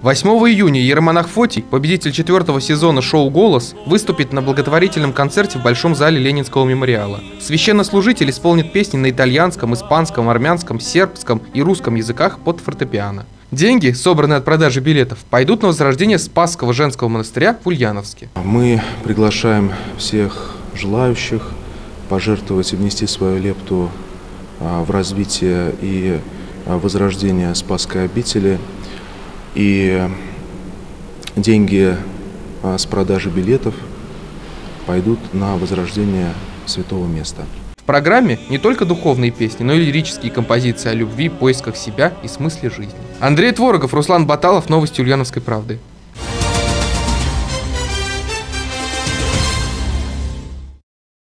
8 июня иеромонах Фотий, победитель 4-го сезона шоу «Голос», выступит на благотворительном концерте в Большом зале Ленинского мемориала. Священнослужитель исполнит песни на итальянском, испанском, армянском, сербском и русском языках под фортепиано. Деньги, собранные от продажи билетов, пойдут на возрождение Спасского женского монастыря в Ульяновске. Мы приглашаем всех желающих пожертвовать и внести свою лепту в развитие и возрождение Спасской обители. И деньги с продажи билетов пойдут на возрождение святого места. В программе не только духовные песни, но и лирические композиции о любви, поисках себя и смысле жизни. Андрей Творогов, Руслан Баталов, новости Ульяновской правды.